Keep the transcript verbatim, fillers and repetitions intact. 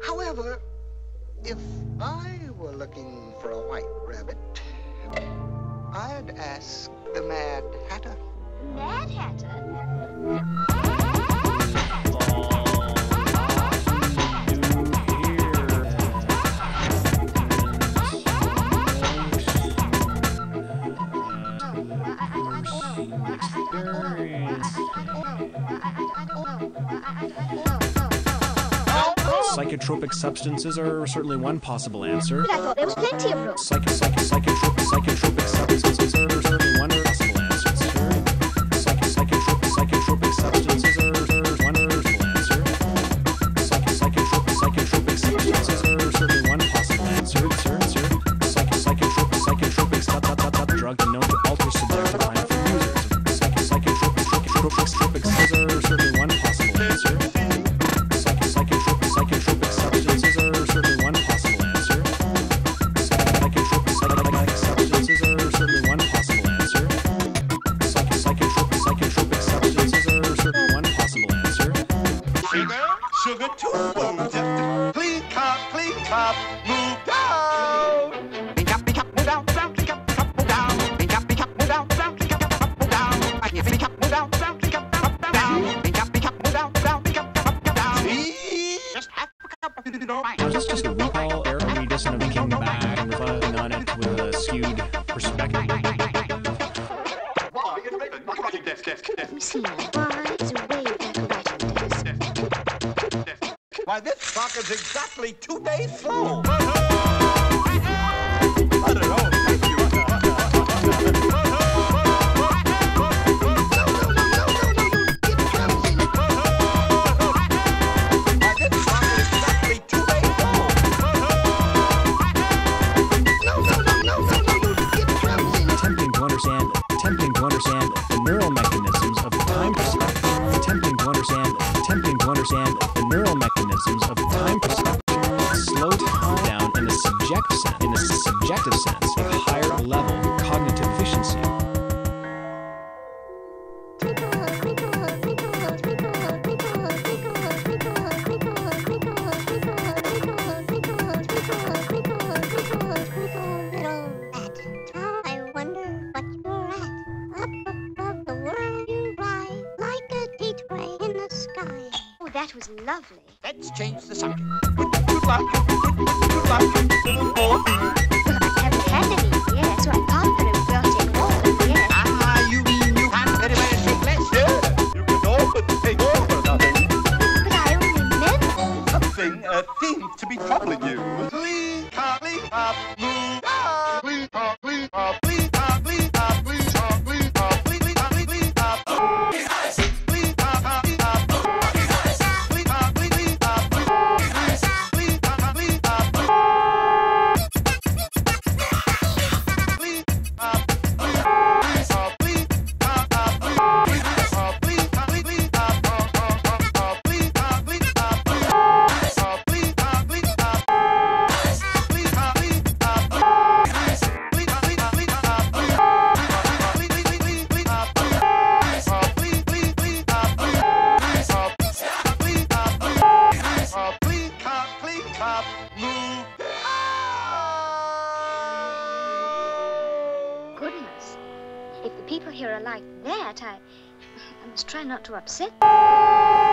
However, if I were looking for a white rabbit, I'd ask the Mad Hatter. Mad Hatter? Psychotropic substances are certainly one possible answer. But I thought there was plenty of room. Psycho, psycho, psychotropic, psychotropic substances are certainly one possible answer. Psycho, psychotropic, psychotropic substances are one possible answer. Psycho, psychotropic, psychotropic substances are certainly one possible answer. Psycho, psychotropic, psychotropic stop, stop, stop, stop, drug known to alter subjective time for users. Psycho, psychotropic, psychotropic, psychotropic substances are certainly one possible answer. Psychotropic substances are certainly one possible answer. Psychotropic, psychotropic substances are certainly one possible answer. Psychotropic, psychotropic substances are certainly one possible answer. Sugar, sugar, two spoons. Clean cup, clean cup, move down. Clean cup, clean cup, move down, down, clean cup, cup, move down. Clean cup, clean cup, move down, down, clean cup, cup, move down. Clean cup, move down, down, clean cup, cup, down. Clean cup, clean cup, move down, down, clean cup, cup, down. Just half. Was this just a recall error? Are we just kind of looking back and reflecting on it with a skewed perspective? Let me see. Why is a way back a writing desk? Why, this clock is exactly two days slow. I don't know. Thank you. Attempting to understand the neural mechanisms of time perception. Attempting to understand, attempting to understand the neural mechanisms of time perception. Slow time down in a subjective sense, in a subjective sense, a higher level of cognitive efficiency. That was lovely. Let's change the subject. Would you like, would you like a little more? Well, I haven't had any yet, so I can't very well take more yet. Ah, you mean you can't very well take less? Yeah, you can all but take all for nothing. But I only meant... Something uh, seems to be troubling you. Please, please, up, move up. Please, please, up, please, up, please, up, please, up, please, up, please, please, please, please, up. Please, up, please, up. Goodness. If the people here are like that, I, I must try not to upset them.